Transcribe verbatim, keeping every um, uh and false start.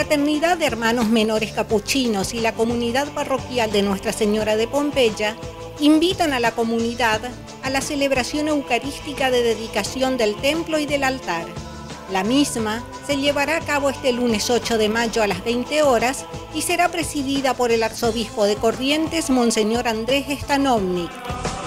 Fraternidad de Hermanos Menores Capuchinos y la comunidad parroquial de Nuestra Señora de Pompeya invitan a la comunidad a la celebración eucarística de dedicación del templo y del altar. La misma se llevará a cabo este lunes ocho de mayo a las veinte horas y será presidida por el arzobispo de Corrientes, Monseñor Andrés Stanovnik.